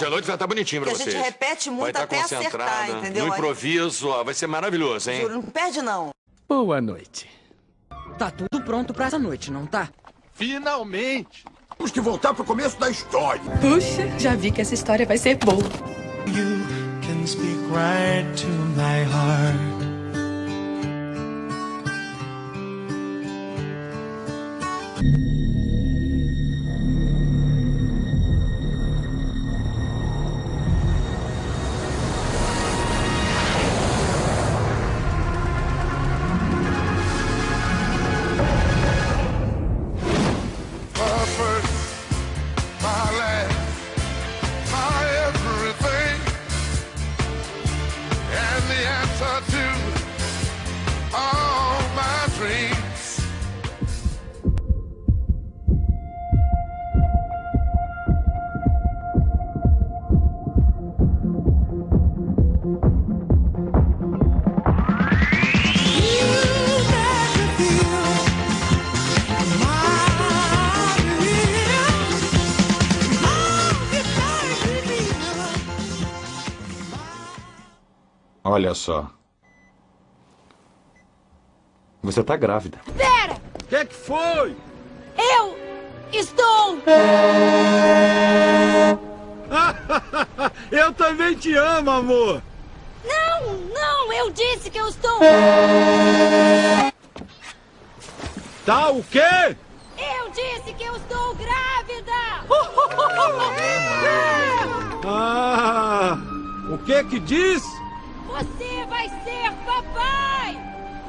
Hoje à noite vai estar bonitinho pra Porque vocês. a gente repete muito vai estar até acertar, concentrada, entendeu? no improviso, ó, vai ser maravilhoso, hein? Juro, não perde não. Boa noite. Tá tudo pronto pra essa noite, não tá? Finalmente! Temos que voltar pro começo da história. Puxa, já vi que essa história vai ser boa. You can speak right to my heart. Olha só. Você tá grávida. Pera! O que foi? Eu estou... Eu também te amo, amor. Não, eu disse que eu estou... Tá o quê? Eu disse que eu estou grávida! O que diz? Você vai ser papai!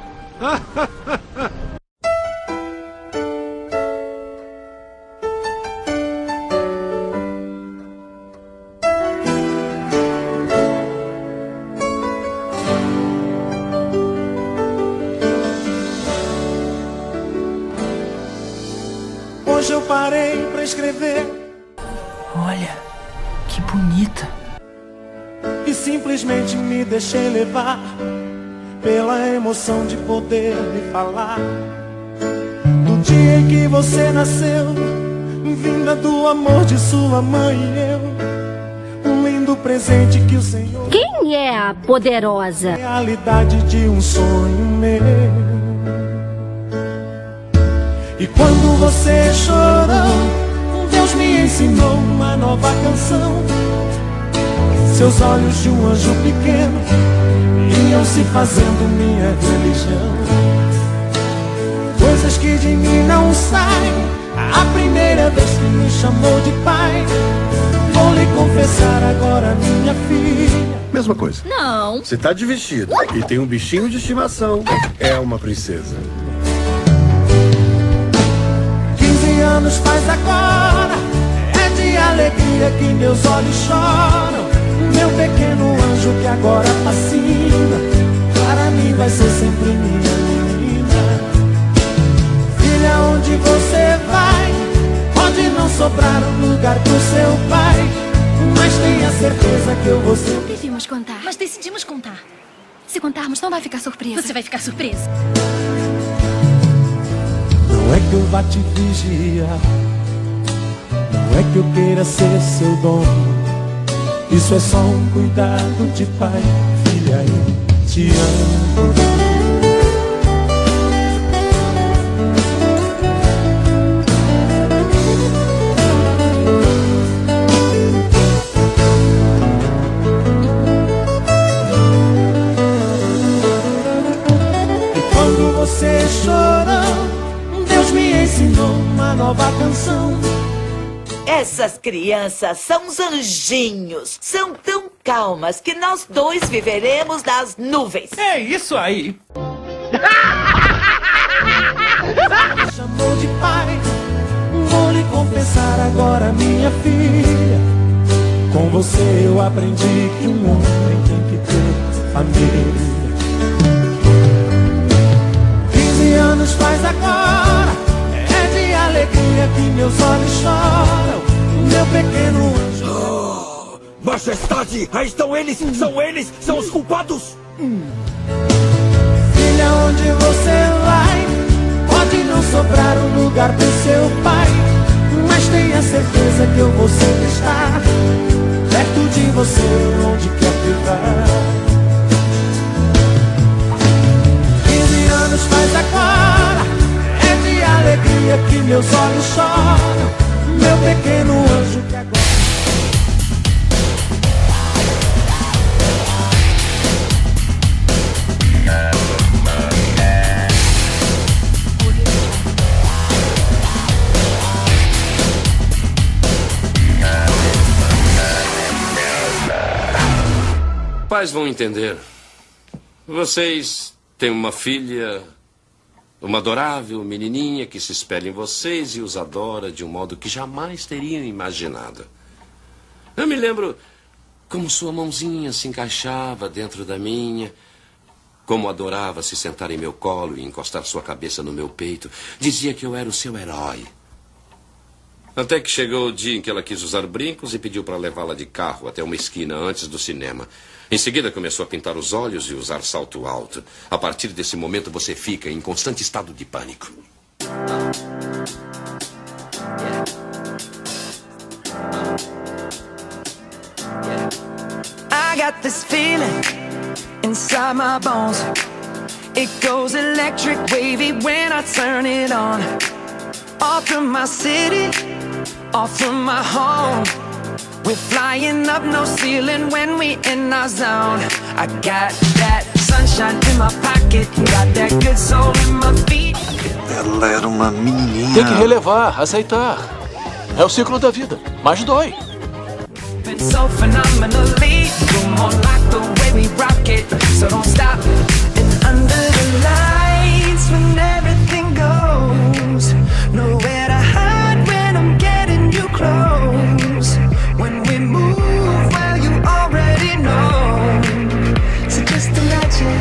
Hoje eu parei pra escrever. Olha, que bonita. E simplesmente me deixei levar pela emoção de poder me falar do dia em que você nasceu, vinda do amor de sua mãe e eu. Um lindo presente que o Senhor... Quem é a poderosa? Realidade de um sonho meu. E quando você chorou, Deus me ensinou uma nova canção. Seus olhos de um anjo pequeno iam se fazendo minha religião. Coisas que de mim não saem. A primeira vez que me chamou de pai, vou lhe confessar agora, minha filha. Mesma coisa. Não. Você tá de vestido e tem um bichinho de estimação. É uma princesa. 15 anos faz agora. É de alegria que meus olhos choram. Meu pequeno anjo que agora fascina, para mim vai ser sempre minha menina. Filha, onde você vai, pode não sobrar um lugar pro seu pai, mas tenha certeza que eu vou ser... Não devíamos contar, mas decidimos contar. Se contarmos, não vai ficar surpresa. Você vai ficar surpresa. Não é que eu vá te vigiar, não é que eu queira ser seu dono. Isso é só um cuidado de pai. Filha, eu te amo. E quando você chorou, Deus me ensinou uma nova canção. Essas crianças são os anjinhos. São tão calmas que nós dois viveremos nas nuvens. É isso aí. Chamou de pai. Vou lhe confessar agora, minha filha. Com você eu aprendi que um homem tem que ter família. 15 anos faz agora. É de alegria que meus olhos choram. Meu pequeno anjo. Oh, majestade, aí estão eles, são os culpados. Filha, onde você vai, pode não sobrar um lugar pro seu pai, mas tenha certeza que eu vou sempre estar perto Cuido de você onde quer que vá. 15 anos faz agora, é de alegria que meus olhos choram. Meu pequeno anjo que agora... Pais vão entender. Vocês têm uma filha, uma adorável menininha que se espelha em vocês e os adora de um modo que jamais teriam imaginado. Eu me lembro como sua mãozinha se encaixava dentro da minha, como adorava se sentar em meu colo e encostar sua cabeça no meu peito. Dizia que eu era o seu herói. Até que chegou o dia em que ela quis usar brincos e pediu para levá-la de carro até uma esquina antes do cinema. Em seguida começou a pintar os olhos e usar salto alto. A partir desse momento você fica em constante estado de pânico. I got this feeling inside my bones. It goes electric wavy when I turn it on. Off from my city, off from my home. We're flying up no ceiling when we in our zone. I got that sunshine in my pocket, got that good soul in my feet. Ela era uma menininha. Tem que relevar, aceitar. É o ciclo da vida, mas dói. Been so phenomenally, you're more like the way we rock it. So don't stop. And under the lights when everything goes, nowhere to hide when I'm getting you close. When we move, well, you already know. So just imagine.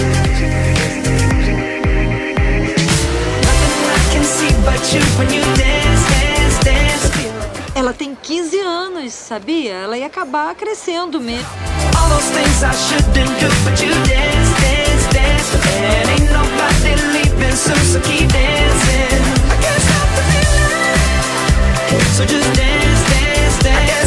Nothing I can see but you when you dance, dance, dance. Ela tem 15 anos, sabia? Ela ia acabar crescendo mesmo. All those things I shouldn't do, but you dance, dance, dance. And ain't nobody leaving soon, so keep dancing. I can't stop the feeling. So just dance, dance, dance.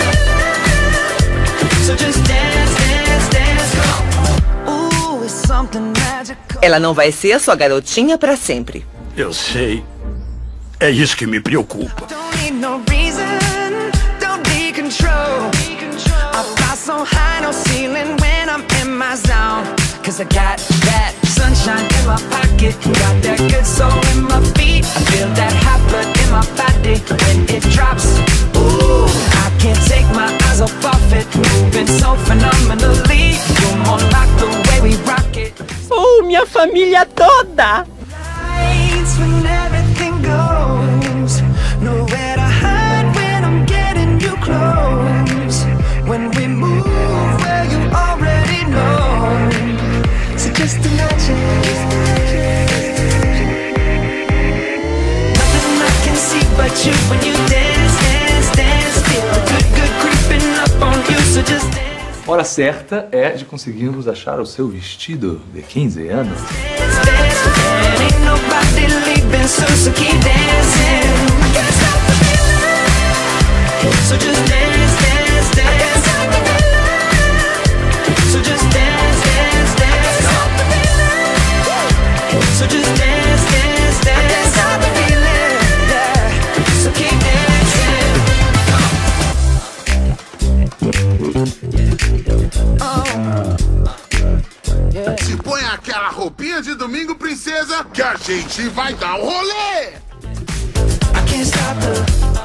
So just dance, dance, dance. Ooh, it's something magical. Ela não vai ser a sua garotinha pra sempre. Eu sei. É isso que me preocupa. Don't need no reason, don't need control. I fly so high, no ceiling when I'm in my zone. Cause I got that sunshine in my pocket, got that good soul in my feet. I feel that hot blood in my body when it drops. Ooh, I can't take my eyes off of it, moving so phenomenally. You're more like the way we rock it. Oh, minha família toda! Lights when everything goes, nowhere to hide when I'm getting you close. When we move, well, you already know. So just imagine. Nothing I can see but you when you dance, dance, dance. Feel the good, good creeping up on you, so just dance. Hora certa é de conseguirmos achar o seu vestido de 15 anos. Ain't nobody leaving soon, so keep dancing. I can't stop the feeling. So just dance, dance, dance. So just dance, dance, dance. So just dance, dance, dance. I can't stop the feeling. Yeah. So keep dancing. Se põe aquela roupinha de domingo, princesa, que a gente vai dar um rolê! I can't stop the.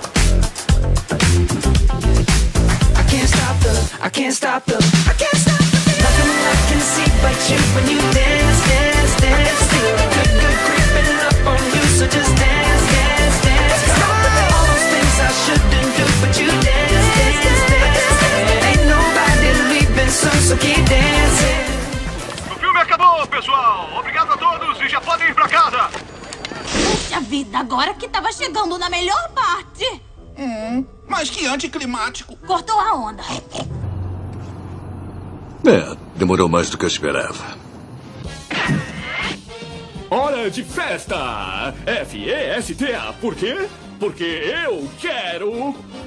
I can't stop the. I can't stop the. I can't stop the. Nothing I can see but you when you dance, dance, dance. Feel the good, good creeping up on you, so just dance, dance, dance. All those things I shouldn't do, but you dance, dance, dance. Ain't nobody leaving soon, so keep dancing. O filme acabou, pessoal! Obrigado a todos e já podem ir pra casa! Puxa vida, agora que tava chegando na melhor parte! Mas que anticlimático! Cortou a onda! Demorou mais do que eu esperava. Hora de festa! F-E-S-T-A. Por quê? Porque eu quero